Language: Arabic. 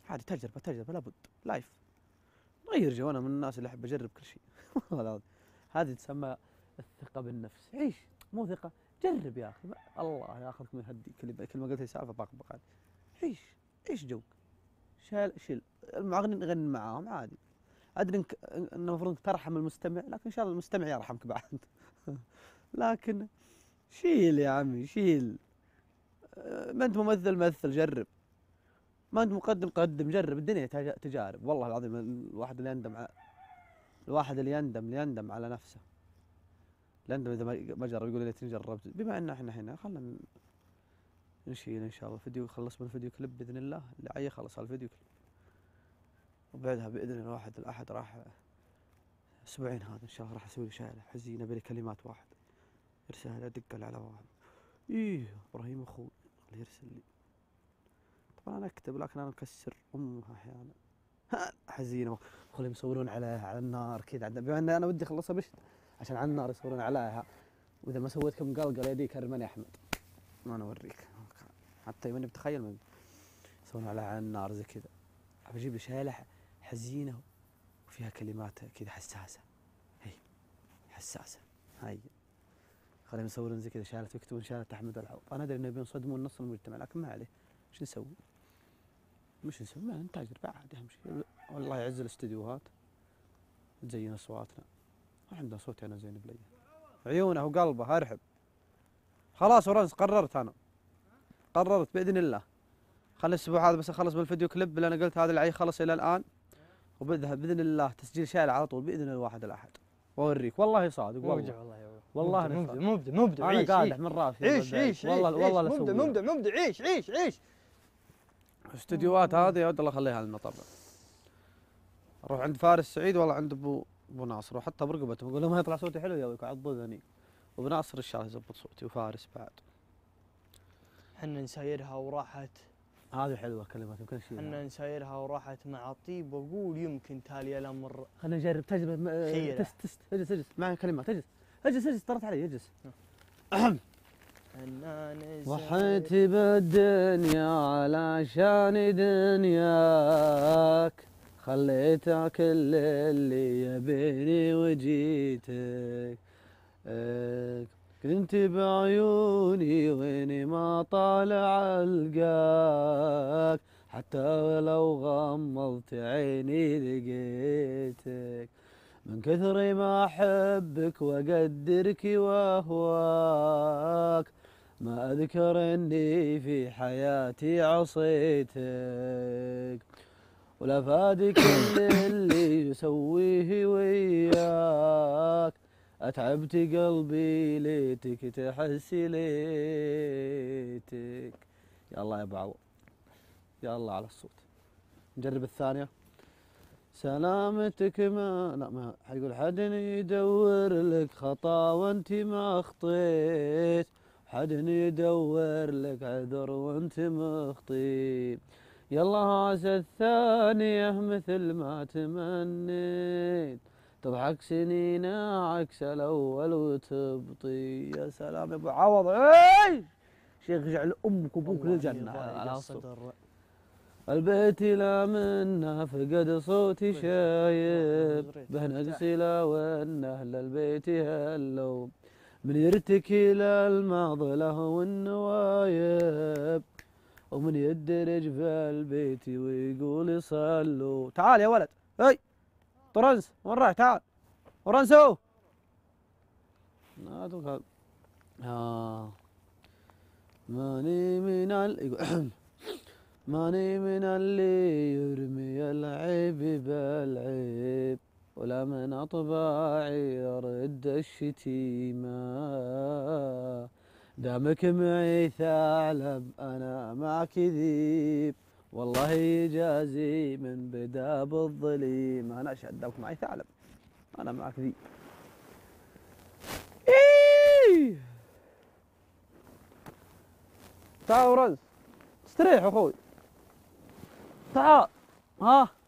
عادي تجربة لابد. لايف غير جو. أنا من الناس اللي أحب أجرب كل شيء. والله هذه تسمى الثقة بالنفس. عيش، مو ثقة، جرب يا أخي. الله ياخذك من هدي كل ما قلت لي سالفة بقبق عادي. عيش جوك. شيل المغني غن معاهم عادي. أدري إنك إنه المفروض ترحم المستمع، لكن إن شاء الله المستمع يرحمك بعد. لكن شيل يا عمي شيل. ما أنت ممثل مثل، جرب. ما أنت مقدم قدم، جرب. الدنيا تجارب والله العظيم. الواحد اللي يندم على نفسه. لأنه إذا ما جرب يقول ليتني جربت. بما أن احنا هنا خلنا نشيل إن شاء الله. فيديو خلص من الفيديو كليب بإذن الله. اللي عي خلص على الفيديو كليب، وبعدها بإذن الله الواحد الأحد راح أسبوعين هذا إن شاء الله راح أسوي شايلة حزينة بلي كلمات واحد يرسلها أدق على واحد. إبراهيم أخوي اللي يرسل لي. طبعا أنا أكتب لكن أنا أكسر أمها أحيانا. حزينة خليهم يصورون عليها على النار كذا. بما أن أنا ودي أخلصها بشت عشان على النار يصورون عليها. وإذا ما سويت كم قلقل يديك هرمني أحمد. ما أنا أوريك حتى ماني بتخيل من يصورون على النار زي كذا. بجيب لي شايلة حزينة وفيها كلمات كذا حساسة. هي حساسة هاي. خليهم يصورون زي كذا شايلة ويكتبون شايلة أحمد العوض. أنا أدري إنه يبون يصدمون نص المجتمع لكن ما عليه. وش نسوي؟ ما نتاجر بعد أهم شيء. والله يعز الاستديوهات تزين أصواتنا. ما عندنا صوت أنا زين بلي. عيونه وقلبه أرحب. خلاص ورنس قررت بإذن الله. خلي الأسبوع هذا بس أخلص بالفيديو كليب اللي أنا قلت هذا العي خلص إلى الآن. وبذهب بإذن الله تسجيل شايل على طول بإذن الواحد الأحد. وأوريك والله صادق والله. والله مبدع. أنا قادح من راسي. عيش والله مبدع. عيش. الاستديوهات هذه يا ولد الله خليها لنا طبعا. أروح عند فارس سعيد والله عند أبو ناصر وحتى برقبته بقول له ما يطلع صوتي حلو يا ويك عض اذني. وابو ناصر الشاطر يزبط صوتي وفارس بعد. حنا نسايرها وراحت. هذه حلوه كلمات يمكن شيء. حنا نسايرها وراحت مع طيب واقول يمكن تالي الامر. خلينا نجرب تجربه. تست اجلس معي كلمات. اجلس طرت علي اجلس. وحيت بالدنيا علشان دنياك خليتها كل اللي يبيني وجيتك. كنت بعيوني ويني ما طالع القاك حتى ولو غمضت عيني لقيتك. من كثر ما أحبك وأقدرك وأهواك ما أذكر إني في حياتي عصيتك. ولا فادك اللي يسويه وياك. أتعبت قلبي ليتك تحسي ليتك. يا الله يا أبو عوض يا الله على الصوت. نجرب الثانية. سلامتك ما حيقول حد يدور لك خطا وانت ما خطيت. حد يدور لك عذر وانت مخطي. يلا عسى الثانية مثل ما تمنيت. تضحك سنين عكس الأول وتبطي. يا سلام يا أبو عوض. شيخ جعل أمك وأبوك للجنة على الصدر. البيت لا منه فقد صوتي شايب. به نقصي لا وإنه للبيت هلو. من يرتكي للمعضلة والنوايب. ومن يدرج في البيت ويقول صلوا. تعال يا ولد. طرنس وين رايح؟ تعال ورنسو. ماني من ماني من اللي يرمي العيب بالعيب. ولا من أطباعي يرد الشتيمة. دامك معي ثعلب أنا معك ذيب. والله يجازي من بدا بالظليم. أنا أشهد دامك معي ثعلب أنا معك ذيب. تعال ورز استريح أخوي. تعال.